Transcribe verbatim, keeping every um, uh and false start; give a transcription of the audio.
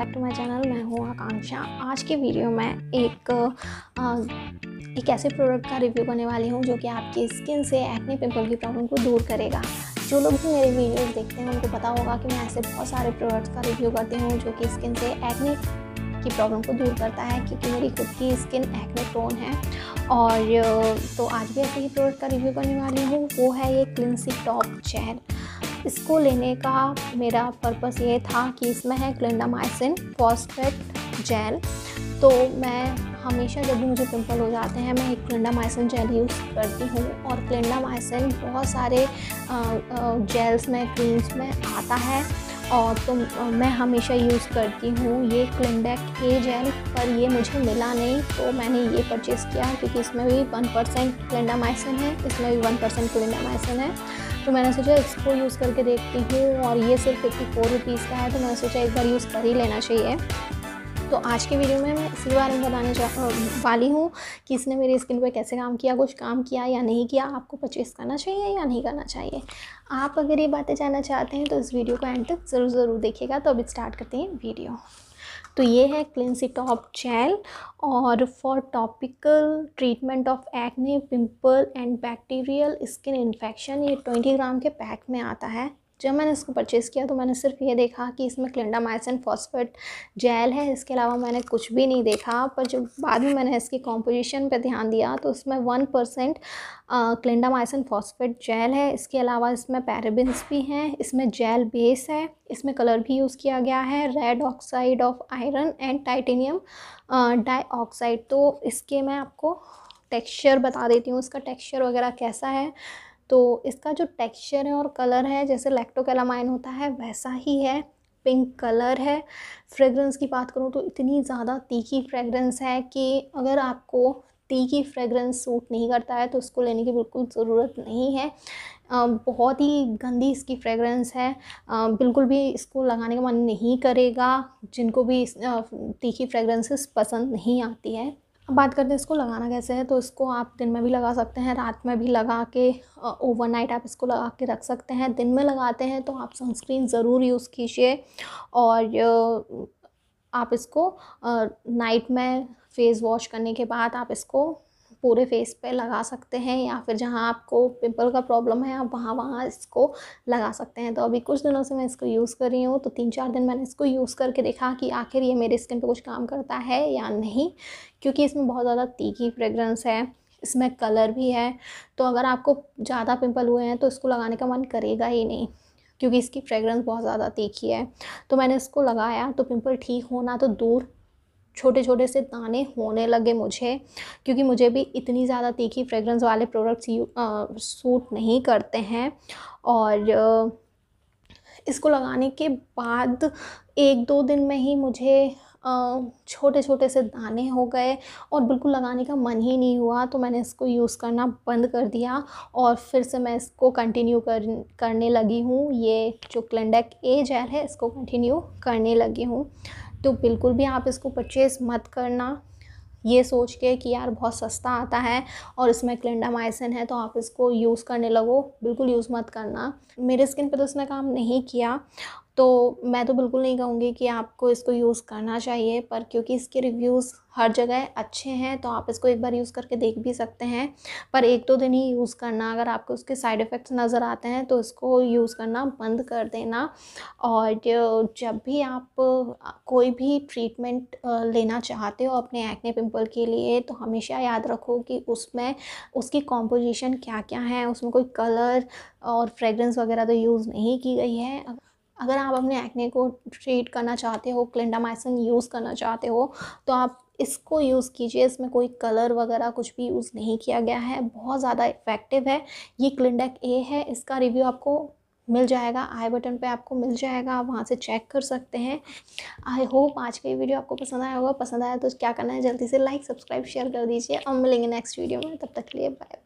Back to my channel. मैं हूँ आकांक्षा। आज की वीडियो में एक आ, एक ऐसे प्रोडक्ट का रिव्यू करने वाली हूँ जो कि आपकी स्किन से एक्ने पिंपल की प्रॉब्लम को दूर करेगा। जो लोग भी मेरे वीडियोस देखते हैं उनको पता होगा कि मैं ऐसे बहुत सारे प्रोडक्ट्स का रिव्यू करती हूँ जो कि स्किन से एक्ने की प्रॉब्लम को दूर करता है, क्योंकि मेरी खुद की स्किन एक्ने प्रोन है। और तो आज भी ऐसे ही प्रोडक्ट का रिव्यू करने वाली हूँ। वो है ये क्लिनसिक टॉप जेल। इसको लेने का मेरा पर्पस ये था कि इसमें है क्लिंडामाइसिन फॉस्फेट जेल। तो मैं हमेशा जब भी मुझे पिंपल हो जाते हैं मैं एक क्लिंडामाइसिन जेल यूज़ करती हूँ। और क्लिंडामाइसिन बहुत सारे जेल्स में, क्रीम्स में आता है और तो मैं हमेशा यूज़ करती हूँ ये क्लिंडेक ए जेल। पर ये मुझे मिला नहीं तो मैंने ये परचेज़ किया, क्योंकि इसमें भी वन परसेंट क्लिंडामाइसिन है, इसमें भी वन परसेंट क्लिंडामाइसिन है। तो मैंने सोचा इसको यूज़ करके देखती हूँ, और ये सिर्फ फिफ्टी फोर रुपीज़ का है, तो मैंने सोचा एक बार यूज़ कर ही लेना चाहिए। तो आज के वीडियो में मैं इसी बारे में बताने वाली हूँ कि इसने मेरी स्किन पे कैसे काम किया, कुछ काम किया या नहीं किया, आपको परचेज़ करना चाहिए या नहीं करना चाहिए। आप अगर ये बातें जानना चाहते हैं तो इस वीडियो को एंड तक ज़रूर ज़रूर देखिएगा। तो अभी स्टार्ट करते हैं वीडियो। तो ये है क्लिनसिक टॉप जेल, और for topical treatment of acne pimple and bacterial skin infection. ये ट्वेंटी ग्राम के पैक में आता है। जब मैंने इसको परचेज़ किया तो मैंने सिर्फ ये देखा कि इसमें क्लिंडामाइसिन फॉस्फेट जेल है, इसके अलावा मैंने कुछ भी नहीं देखा। पर जब बाद में मैंने इसकी कॉम्पोजिशन पे ध्यान दिया तो इसमें one percent clindamycin phosphate gel है। इसके अलावा इसमें पैराबेन्स भी हैं, इसमें जेल बेस है, इसमें कलर भी यूज़ किया गया है red oxide of iron and titanium dioxide. तो इसके मैं आपको टेक्सचर बता देती हूँ, इसका टेक्सचर वगैरह कैसा है। तो इसका जो टेक्सचर है और कलर है जैसे लैक्टोकैलामाइन होता है वैसा ही है, पिंक कलर है। फ्रेगरेंस की बात करूँ तो इतनी ज़्यादा तीखी फ्रेगरेंस है कि अगर आपको तीखी फ्रेगरेंस सूट नहीं करता है तो इसको लेने की बिल्कुल ज़रूरत नहीं है। बहुत ही गंदी इसकी फ्रेगरेंस है, बिल्कुल भी इसको लगाने का मन नहीं करेगा जिनको भी तीखी फ्रेगरेंसेस पसंद नहीं आती है। अब बात करते हैं इसको लगाना कैसे है। तो इसको आप दिन में भी लगा सकते हैं, रात में भी लगा के ओवरनाइट आप इसको लगा के रख सकते हैं। दिन में लगाते हैं तो आप सनस्क्रीन ज़रूर यूज़ कीजिए, और आप इसको नाइट में फेस वॉश करने के बाद आप इसको पूरे फेस पे लगा सकते हैं, या फिर जहाँ आपको पिंपल का प्रॉब्लम है आप वहाँ वहाँ इसको लगा सकते हैं। तो अभी कुछ दिनों से मैं इसको यूज़ कर रही हूँ, तो तीन चार दिन मैंने इसको यूज़ करके देखा कि आखिर ये मेरे स्किन पे कुछ काम करता है या नहीं, क्योंकि इसमें बहुत ज़्यादा तीखी फ्रेगरेंस है, इसमें कलर भी है। तो अगर आपको ज़्यादा पिंपल हुए हैं तो इसको लगाने का मन करेगा ही नहीं, क्योंकि इसकी फ्रेगरेंस बहुत ज़्यादा तीखी है। तो मैंने इसको लगाया तो पिंपल ठीक होना तो दूर, छोटे छोटे से दाने होने लगे मुझे, क्योंकि मुझे भी इतनी ज़्यादा तीखी फ्रेगरेंस वाले प्रोडक्ट्स सूट नहीं करते हैं। और इसको लगाने के बाद एक दो दिन में ही मुझे छोटे छोटे से दाने हो गए और बिल्कुल लगाने का मन ही नहीं हुआ। तो मैंने इसको यूज़ करना बंद कर दिया और फिर से मैं इसको कंटिन्यू कर करने लगी हूँ। ये जो क्लिंडेक ए जेल है इसको कंटिन्यू करने लगी हूँ। तो बिल्कुल भी आप इसको परचेज़ मत करना ये सोच के कि यार बहुत सस्ता आता है और इसमें क्लिंडामाइसिन है तो आप इसको यूज़ करने लगो। बिल्कुल यूज़ मत करना। मेरे स्किन पे तो इसने काम नहीं किया, तो मैं तो बिल्कुल नहीं कहूँगी कि आपको इसको यूज़ करना चाहिए। पर क्योंकि इसके रिव्यूज़ हर जगह अच्छे हैं तो आप इसको एक बार यूज़ करके देख भी सकते हैं, पर एक दो दिन ही यूज़ करना। अगर आपको उसके साइड इफ़ेक्ट्स नज़र आते हैं तो इसको यूज़ करना बंद कर देना। और जब भी आप कोई भी ट्रीटमेंट लेना चाहते हो अपने एक्ने पिंपल के लिए तो हमेशा याद रखो कि उसमें उसकी कॉम्पोजिशन क्या क्या है, उसमें कोई कलर और फ्रेगरेंस वगैरह तो यूज़ नहीं की गई है। अगर आप अपने एक्ने को ट्रीट करना चाहते हो, क्लिंडामाइसिन यूज़ करना चाहते हो, तो आप इसको यूज़ कीजिए। इसमें कोई कलर वगैरह कुछ भी यूज़ नहीं किया गया है, बहुत ज़्यादा इफ़ेक्टिव है। ये क्लिंडेक ए है, इसका रिव्यू आपको मिल जाएगा, आई बटन पे आपको मिल जाएगा, आप वहाँ से चेक कर सकते हैं। आई होप आज का ये वीडियो आपको पसंद आया होगा। पसंद आया तो क्या करना है, जल्दी से लाइक सब्सक्राइब शेयर कर दीजिए और मिलेंगे नेक्स्ट वीडियो में। तब तक के लिए बाय।